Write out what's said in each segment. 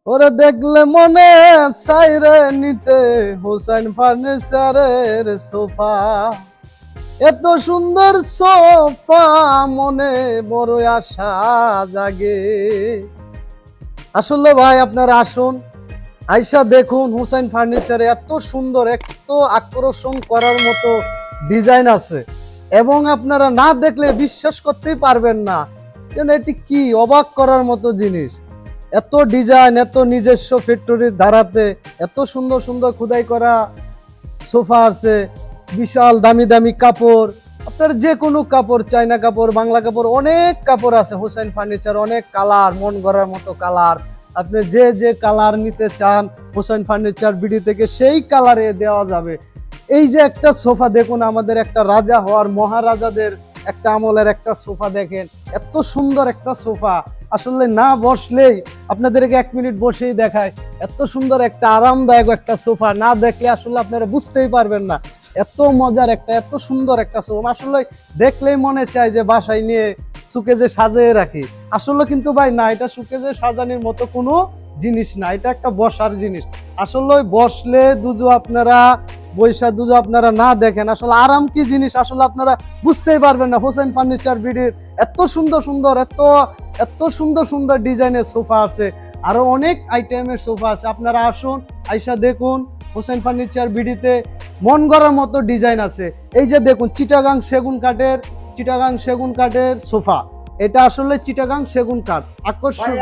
ওরে দেখলে মনে চাইরে নিতে হোসেন ফার্নিচারের সোফা। এত সুন্দর সোফা মনে বড় আশা জাগে। আসলে ভাই আপনারা আসুন, আইসা দেখুন হোসেন ফার্নিচারে এত সুন্দর, এত আকর্ষণ করার মতো ডিজাইন আছে এবং আপনারা না দেখলে বিশ্বাস করতেই পারবেন না যেন এটি কি অবাক করার মতো জিনিস। এত ডিজাইন, এত নিজস্ব ফ্যাক্টরির ধারাতে এত সুন্দর সুন্দর খোদাই করা সোফা আছে, বিশাল দামি দামি কাপড়, আপনার যে কোনো কাপড়, চাইনা কাপড়, বাংলা কাপড়, অনেক কাপড় আছে হোসেন ফার্নিচার। অনেক কালার, মন গড়ার মতো কালার, আপনি যে যে কালার নিতে চান হোসেন ফার্নিচার বিডি থেকে সেই কালারে দেওয়া যাবে। এই যে একটা সোফা দেখুন, আমাদের একটা রাজা হওয়ার মহারাজাদের একটা আমলের একটা সোফা দেখেন, এত সুন্দর একটা সোফা। আসলে না বসলেই আপনাদেরকে 1 মিনিট বসেই দেখায়, এত সুন্দর একটা আরামদায়ক একটা সোফা, না দেখলে আসলে আপনারা বুঝতেই পারবেন না এত মজার একটা, এত সুন্দর একটা সোফা। আসলে দেখলেই মনে চায় যে বাসায় নিয়ে সুকেজে সাজিয়ে রাখি। আসলে কিন্তু ভাই না, এটা সুকেজে সাজানোর মতো কোনো জিনিস না, এটা একটা বসার জিনিস। আসলে বসলে দুজো আপনারা বৈশা দুজো আপনারা না দেখেন আসলে আরাম কি জিনিস আসলে আপনারা বুঝতেই পারবেন না। হোসেন ফার্নিচার বিডির এত সুন্দর সুন্দর, এত সুন্দর সুন্দর ডিজাইনের সোফা আছে, আরো অনেক আইটেমের সোফা আছে। আপনারা আসুন, আইসা দেখুন হোসেন ফার্নিচার বিডিতে মন গড়ার মতো ডিজাইন আছে। এই যে দেখুন চিটাগাং সেগুন কাঠের সোফা, এটা আসলে চিটাগাং সেগুন কাঠ। আকর্ষণ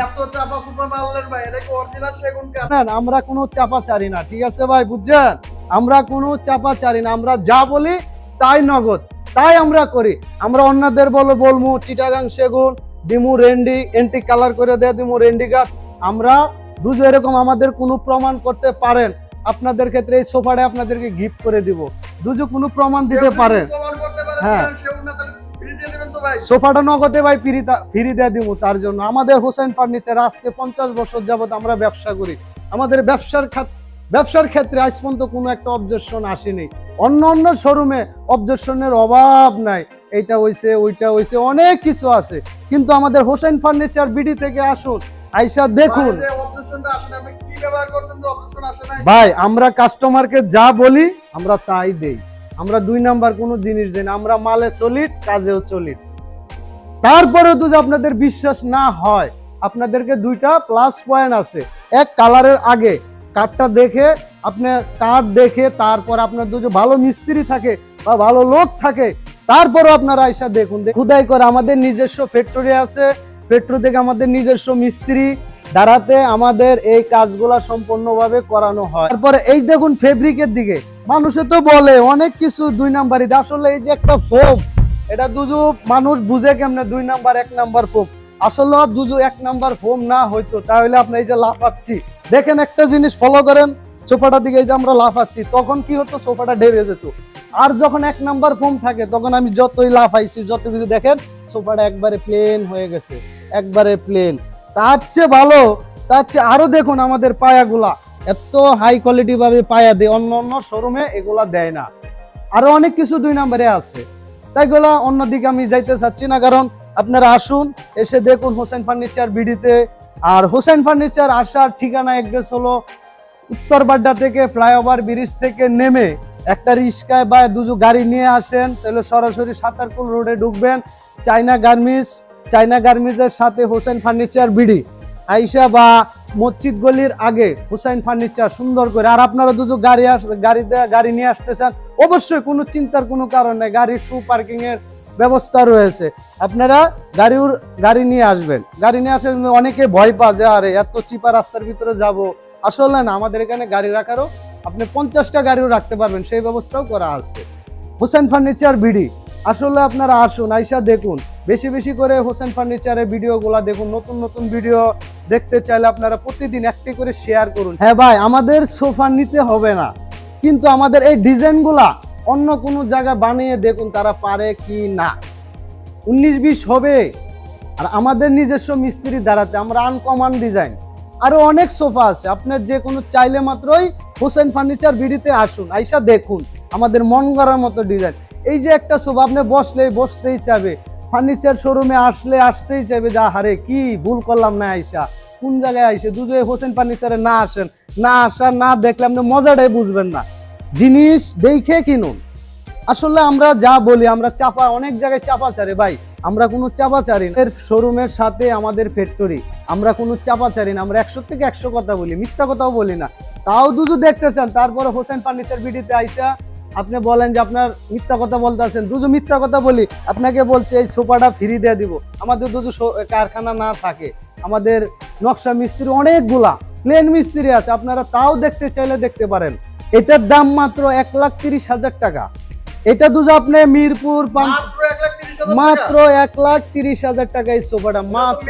আমরা কোনো চাপা চারি না, ঠিক আছে ভাই, বুঝছেন? আমরা কোনো চাপা চারি না, আমরা যা বলি তাই নগদ, তাই আমরা করি। আমরা অন্যদের বলবো চিটাগাং সেগুন দিমু রেন্ডি এন্টি কালার করে দেয়, দিমু রেন্ডি কাঠ। আমরা দুজো এরকম আমাদের কোনো প্রমাণ করতে পারেন, আপনাদের ক্ষেত্রে এই সোফাটা আপনাদেরকে গিফট করে দিব। দুজো কোনো প্রমাণ দিতে পারেন, হ্যাঁ সোফাটা নগদে ভাই ফ্রি দিয়ে দিব। তার জন্য আমাদের হোসেন ফার্নিচার আজকে 50 বছর যাবত আমরা ব্যবসা করি। আমাদের ব্যবসার ক্ষেত্রে আজ পর্যন্ত কোনো একটা অবজেকশন আসেনি। অন্য শোরুমে অবজেকশনের অভাব নাই, এইটা হইছে ওইটা হইছে অনেক কিছু আছে, কিন্তু আমাদের হোসেন ফার্নিচার বিডি থেকে আসুন, আইসা দেখুন ভাই। আমরা কাস্টমারকে যা বলি আমরা তাই দেই, আমরা 2 নাম্বার কোনো জিনিস দেই না, আমরা মালে সলিড, কাজেও সলিড। তারপরে যদি আপনাদের বিশ্বাস না হয়, আপনাদেরকে 2টা প্লাস পয়েন্ট আছে। এক, কালারের আগে কাঠটা দেখে, আপনার কাঠ দেখে, তারপর আপনার দুটো ভালো মিস্ত্রি থাকে বা ভালো লোক থাকে, তারপরও আপনারা আইসা দেখুন। খোদাই করে আমাদের নিজস্ব ফ্যাক্টরি আছে, ফ্যাক্টরি থেকে আমাদের নিজস্ব মিস্ত্রি দাঁড়াতে আমাদের এই কাজগুলা সম্পূর্ণভাবে করানো হয়। তারপরে এই দেখুন ফেব্রিকের দিকে, মানুষে তো বলে অনেক কিছু 2 নাম্বারই, আসলে এই যে একটা ফোম, এটা দুজো মানুষ বুঝে কেমনে 2 নাম্বার 1 নাম্বার ফোম। আসলে দুজো 1 নাম্বার ফোম না হইতো তাহলে আপনি এই যে লাফাচ্ছি দেখেন, একটা জিনিস ফলো করেন সোফাটার দিকে, এই যে আমরা লাফাচ্ছি তখন কি হতো, সোফাটা ডেবে যেত। আর যখন 1 নাম্বার ফোম থাকে তখন আমি যতই লাফাইছি যত কিছু, দেখেন সোফাটা একবারে প্লেন হয়ে গেছে, একবারে প্লেন। তার চেয়ে ভালো, তার চেয়ে আরো দেখুন আমাদের পায়াগুলা এত হাই কোয়ালিটি ভাবে পায়া দেয়, অন্য শোরুমে এগুলা দেয় না। আরো অনেক কিছু 2 নাম্বারে আছে, তাই গুলা অন্যদিকে আমি যাইতে চাচ্ছি না। কারণ আপনারা আসুন, এসে দেখুন হোসেন ফার্নিচার বিডিতে। আর হোসেন ফার্নিচার আসার ঠিকানা এড্রেস হলো উত্তরবাড্ডা থেকে ফ্লাইওভার ব্রিজ থেকে নেমে একটা রিস্কায় বা দুজো গাড়ি নিয়ে আসেন, তাহলে সরাসরি সাতারকুল রোডে ঢুকবেন। চাইনা গার্মেন্টসের সাথে হোসেন ফার্নিচার বিডি আইসা, বা মসজিদ গলির আগে হোসেন ফার্নিচার সুন্দর করে। আর আপনারা দুজো গাড়ি নিয়ে আসতে চান, অবশ্যই কোনো চিন্তার কোনো কারণ নেই, গাড়ির পার্কিং এর ব্যবস্থা রয়েছে। আপনারা গাড়ি নিয়ে আসবেন, গাড়ি নিয়ে আসেন। অনেকে ভয় পা যে আরে এত চিপা রাস্তার ভিতরে যাব, আসলে না, আমাদের এখানে গাড়ি রাখারও আপনি 50টা গাড়িও রাখতে পারবেন, সেই ব্যবস্থাও করা আছে। হোসেন ফার্নিচার বিডি আসলে আপনারা আসুন, আইসা দেখুন, বেশি বেশি করে হোসেন ফার্নিচারের ভিডিওগুলা দেখুন। নতুন ভিডিও দেখতে চাইলে আপনারা প্রতিদিন একটি করে শেয়ার করুন। হ্যাঁ ভাই, আমাদের সোফা নিতে হবে না, কিন্তু আমাদের এই ডিজাইনগুলা অন্য কোনো জায়গায় বানিয়ে দেখুন তারা পারে কি না, 19-20 হবে। আর আমাদের নিজস্ব মিস্ত্রি দ্বারাতে আমরা আনকমন ডিজাইন, আরো অনেক সোফা আছে। আপনার যে কোনো চাইলে মাত্রই হোসেন ফার্নিচার বিডিতে আসুন, আইসা দেখুন আমাদের মন গড়ার মতো ডিজাইন। এই যে একটা সোফা আপনি বসতেই চাইবে, ফার্নিচার শোরুমে আসতেই চাইবে, যা হারে কি ভুল করলাম না আইসা। কোন জায়গায় আইসে দুজে হোসেন ফার্নিচারে না আসেন, না আসা না দেখলে আপনি মজাটাই বুঝবেন না। জিনিস দেখে কিনুন। আসলে আমরা যা বলি আমরা চাপা, অনেক জায়গায় চাপা ছাড়ে ভাই, আমরা কোনো চাপা ছাড়ি না। শোরুমের সাথে আমাদের ফ্যাক্টরি, আমরা কোনো চাপা ছাড়ি না। আমরা 100 থেকে 100 কথা বলি, মিথ্যা কথাও বলি না। তাও দুজু দেখতে চান, তারপরে হোসেন ফার্নিচার ভিডিওতে আইসা আপনি বলেন যে আপনার মিথ্যা কথা বলতে আছেন। দুজু মিথ্যা কথা বলি, আপনাকে বলছি এই সোফাটা ফ্রি দিয়ে দিব। আমাদের দুজু কারখানা না থাকে, আমাদের নকশা মিস্ত্রি অনেকগুলা, প্লেন মিস্ত্রি আছে, আপনারা তাও দেখতে চাইলে দেখতে পারেন। এটার দাম মাত্র 1,30,000 টাকা। এটা দুজো আপনি মিরপুর মাত্র 1,30,000 টাকা এই সোফাটা মাত্র।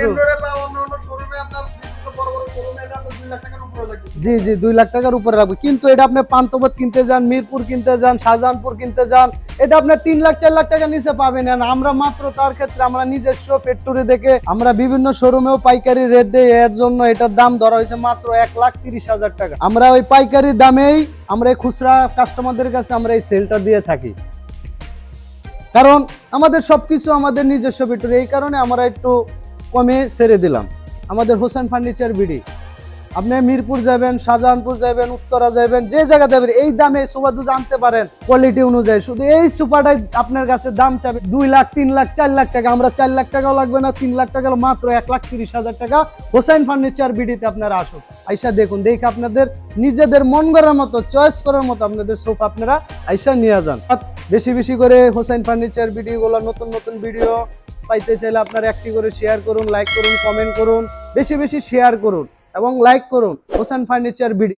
জি জি 2 লাখ টাকার উপরে রাখবে, কিন্তু এটা আপনি পান্থপথ কিনতে যান, মিরপুর কিনতে যান, শাহজাহানপুর কিনতে যান, এটা আপনি 3 লাখ 4 লাখ টাকা নিচে পাবেন না। আমরা মাত্র তার ক্ষেত্রে আমরা নিজস্ব ফ্যাক্টরি দেখে আমরা বিভিন্ন শোরুমেও পাইকারি রেট দেই, এর জন্য এটার দাম ধরা হয়েছে মাত্র 1,30,000 টাকা। আমরা ওই পাইকারি দামেই আমরা খুচরা কাস্টমারদের কাছে আমরা এই সেলটা দিয়ে থাকি, কারণ আমাদের সবকিছু আমাদের নিজস্ব ফ্যাক্টরি, এই কারণে আমরা একটু কমে ছেড়ে দিলাম। আমাদের হোসেন ফার্নিচার বিডি, আপনি মিরপুর যাবেন, শাহজাহানপুর যাবেন, উত্তরা যাবেন, যে জায়গা যাবেন এই দামে সোফা দুটো আনতে পারেন কোয়ালিটি অনুযায়ী। শুধু এই সোফাটাই আপনার কাছে দাম চাবে 2 লাখ 3 লাখ 4 লাখ টাকা। আমরা 4 লাখ টাকাও লাগবে না, 3 লাখ টাকা, মাত্র 1,30,000 টাকা হোসেন ফার্নিচার বিডিতে আপনারা আসুন, আইসা দেখুন, দেখে আপনাদের নিজেদের মন করার মতো, চয়েস করার মতো আপনাদের সোফা আপনারা আইসা নিয়ে যান। বেশি বেশি করে হোসেন ফার্নিচার ভিডিওগুলো, নতুন নতুন ভিডিও পাইতে চাইলে আপনারা একটি করে শেয়ার করুন, লাইক করুন, কমেন্ট করুন, বেশি বেশি শেয়ার করুন এবং লাইক করুন হোসেন ফার্নিচার ভিডিও।